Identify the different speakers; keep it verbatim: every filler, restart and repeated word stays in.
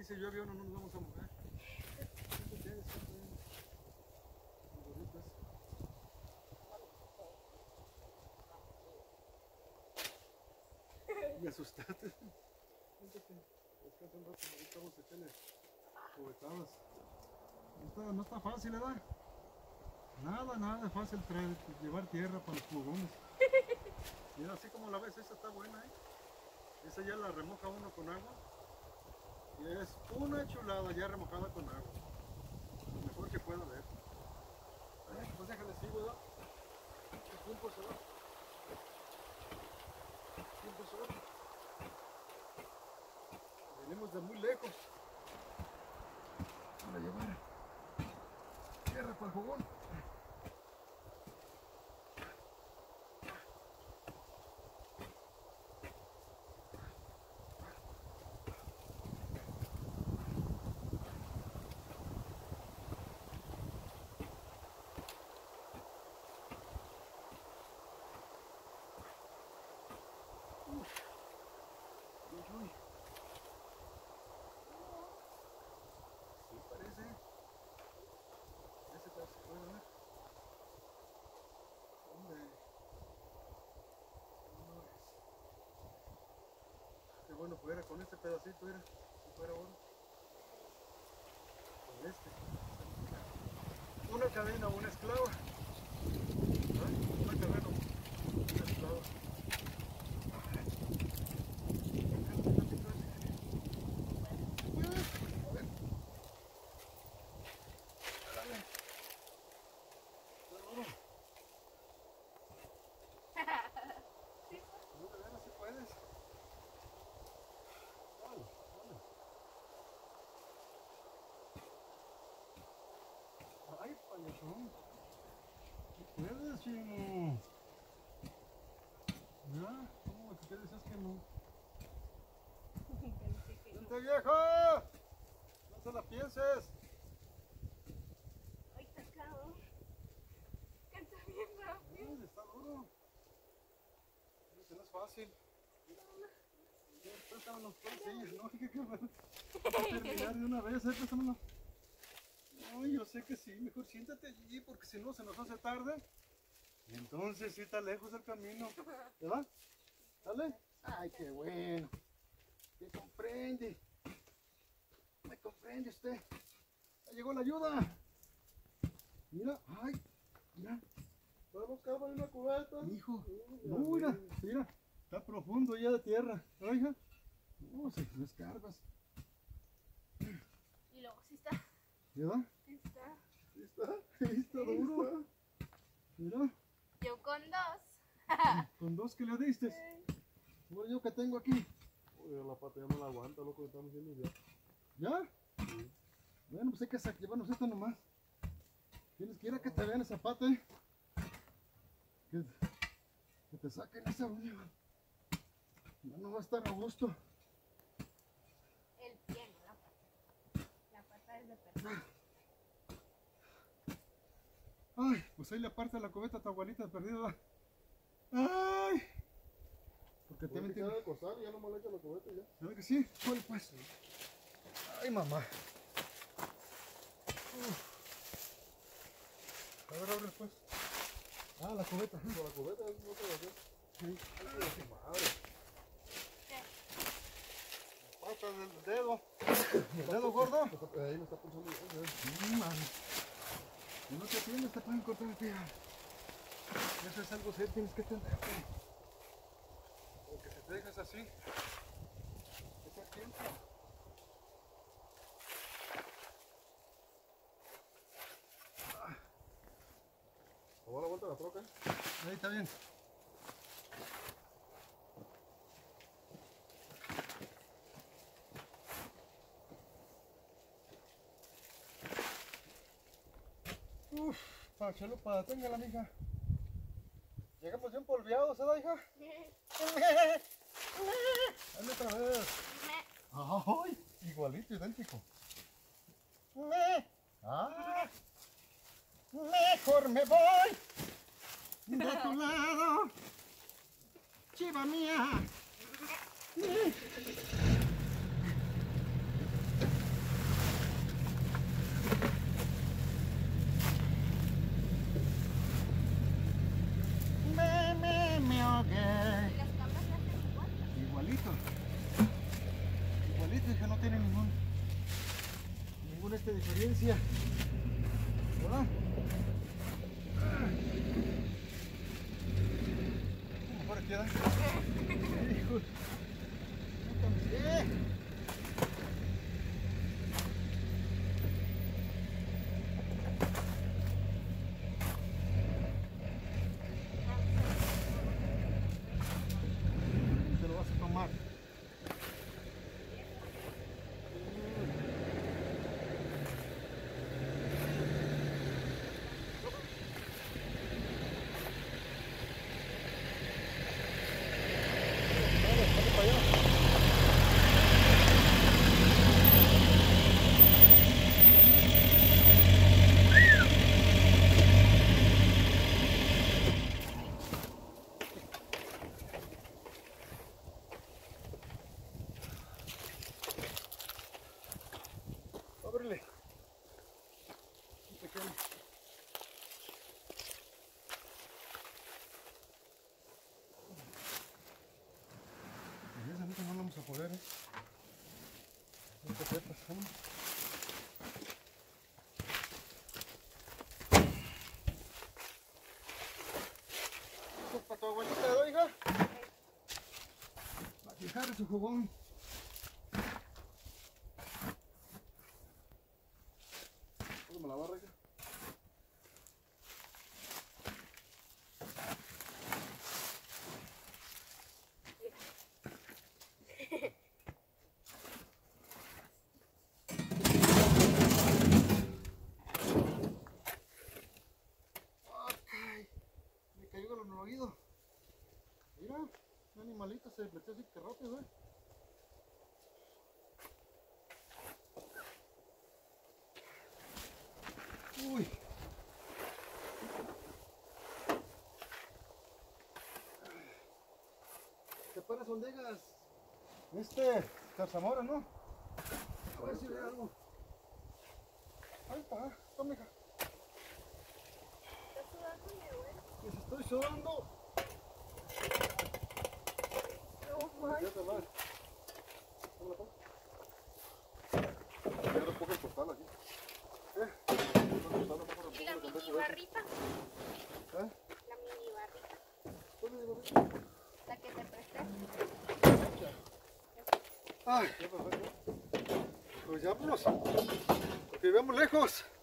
Speaker 1: si llueve o no nos vamos a mover. Me asustaste. Siéntate, descansa un rato, ahorita vamos a echarle cubetadas. No está, no está fácil, ¿verdad? Nada, nada fácil traer, llevar tierra para los fogones. Mira, así como la ves, esa está buena, ¿eh? Esa ya la remoja uno con agua. Y es una chulada ya remojada con agua. Lo mejor que pueda ver. Ay, pues déjale así, ¿verdad? El tiempo se va. El tiempo se va. Venimos de muy lejos para llevar tierra para el fogón. Uy, sí parece. Ese parece que puede ver. Hombre. No es. Qué bueno fuera con este pedacito, era. Si fuera oro. Con este. Una cadena, una esclava. ¿Ah? Una cadena, una esclava. Ay, payasón. ¿Qué puedes, chino? ¿Ya? ¿Cómo que decías que no? ¡Vente, viejo! No te la pienses.
Speaker 2: Ay, tacado. Cansa bien rápido.
Speaker 1: Ay, está duro. Eso no es fácil. Ya, préstamelo, sí, no, que qué bueno. Terminar de una vez, eh, préstamelo. No, yo sé que sí, mejor siéntate allí porque si no se nos hace tarde. Y entonces sí está lejos el camino. ¿Verdad? ¿Sale? Ay, qué bueno. Me comprende. Me comprende usted. Ya llegó la ayuda. Mira, ay, mira.
Speaker 3: ¿Vas a buscar para una cubeta?
Speaker 1: Hijo, no, mira, mira. Está profundo ya de tierra. ¿No, hija? No, se descargas.
Speaker 2: Y luego sí está.
Speaker 1: ¿Verdad?
Speaker 2: Sí está.
Speaker 3: ¿Sí está?
Speaker 1: Sí, está duro. Mira,
Speaker 2: Yo con dos.
Speaker 1: con dos que le diste. Bueno, yo que tengo aquí.
Speaker 3: Uy, la pata ya no la aguanta, loco, estamos haciendo ya.
Speaker 1: ¿Ya? Sí. Bueno, pues hay que sac- llevarnos esta nomás. Tienes que ir a que te vean esa pata, ¿eh? Que, que te saquen esa uña. Ya no va a estar a gusto.
Speaker 2: El pie, no la pata. La pata es de persona.
Speaker 1: Ay, pues ahí le aparta la cubeta a tu abuelita perdida. Ay. Porque
Speaker 3: Voy a
Speaker 1: también
Speaker 3: quitar
Speaker 1: tiene...
Speaker 3: el costal y ya no me le echa la cubeta ya.
Speaker 1: ¿Sabes que sí? Bueno, pues. Ay, mamá. Uf. A ver, abre pues. Ah, la cubeta.
Speaker 3: Con la cubeta no se va a hacer.
Speaker 1: Sí.
Speaker 3: Ay, de su madre.
Speaker 1: Pata del dedo. ¿El dedo gordo?
Speaker 3: Ahí me está pulsando bien, ¿eh?
Speaker 1: Sí, man. Si no te atiendes, te pueden cortar el pie. Eso es algo serio, tienes que atenderte. Porque si te dejas así, es el tiempo.
Speaker 3: ¿Cómo va la vuelta de la troca?
Speaker 1: Ahí está bien. Uf, para chalupa, téngala, mija. Llegamos bien polveados, ¿verdad, hija? Dale otra vez. Ay, igualito, idéntico. Ah, mejor me voy de tu lado, chiva mía. mucha diferencia. ¿Verdad? Mejor aquí, ¿verdad? Hijo. ¡Eh! Te lo vas a tomar. Ábrele. Un pequeño. Y esa neta no la vamos a poder, eh. No te sepas, ¿no? Esto para tu abuelita, ¿no, hija? Para fijar su jugón. ¿Cómo me la barra, hija? Ay, me cayó en el oído. Mira, un animalito se metió así que rápido, eh. Uy. Te paras donde digas. Este, zarzamora, ¿no? A ver si ve algo. Ahí está, toma, hija.
Speaker 2: ¿Estás sudando, mi abuelo?
Speaker 1: Les estoy sudando.
Speaker 2: No, man.
Speaker 3: Ya te va. ¿Cómo la pongo? Ya no pongo el costal aquí.
Speaker 1: ¿Eh?
Speaker 2: ¿Y la mini barrita?
Speaker 1: ¿Eh?
Speaker 2: La mini barrita.
Speaker 1: ¿Dónde digo?
Speaker 2: La que te presté.
Speaker 1: Ay, pues ya vámonos. Que vemos lejos.